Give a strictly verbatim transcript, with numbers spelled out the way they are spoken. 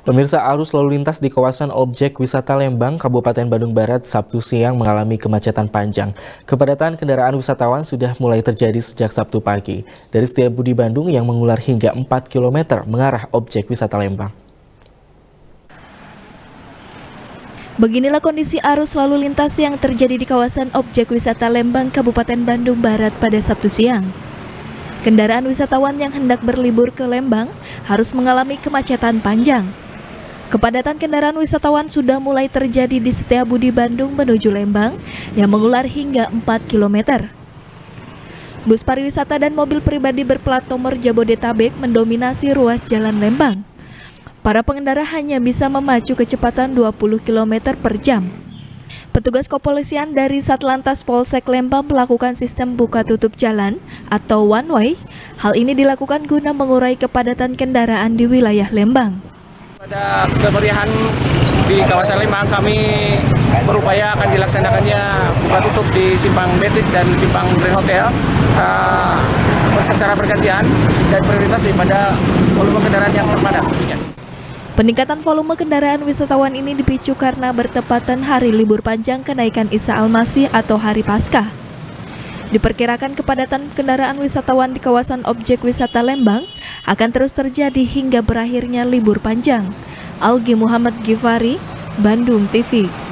Pemirsa, arus lalu lintas di kawasan objek wisata Lembang, Kabupaten Bandung Barat, Sabtu siang mengalami kemacetan panjang. Kepadatan kendaraan wisatawan sudah mulai terjadi sejak Sabtu pagi. Dari Setiabudi Bandung yang mengular hingga empat kilometer mengarah objek wisata Lembang. Beginilah kondisi arus lalu lintas yang terjadi di kawasan objek wisata Lembang, Kabupaten Bandung Barat pada Sabtu siang. Kendaraan wisatawan yang hendak berlibur ke Lembang harus mengalami kemacetan panjang. Kepadatan kendaraan wisatawan sudah mulai terjadi di Setiabudi Bandung menuju Lembang yang mengular hingga empat kilometer. Bus pariwisata dan mobil pribadi berplat nomor Jabodetabek mendominasi ruas jalan Lembang. Para pengendara hanya bisa memacu kecepatan dua puluh kilometer per jam. Petugas kepolisian dari Satlantas Polsek Lembang melakukan sistem buka tutup jalan atau one way. Hal ini dilakukan guna mengurai kepadatan kendaraan di wilayah Lembang. Pada kemeriahan di kawasan Lembang, kami berupaya akan dilaksanakannya buka tutup di Simpang Betit dan Simpang Grand Hotel uh, secara bergantian dan prioritas daripada volume kendaraan yang terpadat. Peningkatan volume kendaraan wisatawan ini dipicu karena bertepatan hari libur panjang kenaikan Isa Al-Masih atau Hari Paskah. Diperkirakan kepadatan kendaraan wisatawan di kawasan objek wisata Lembang akan terus terjadi hingga berakhirnya libur panjang. Algi Muhammad Gifari, Bandung T V.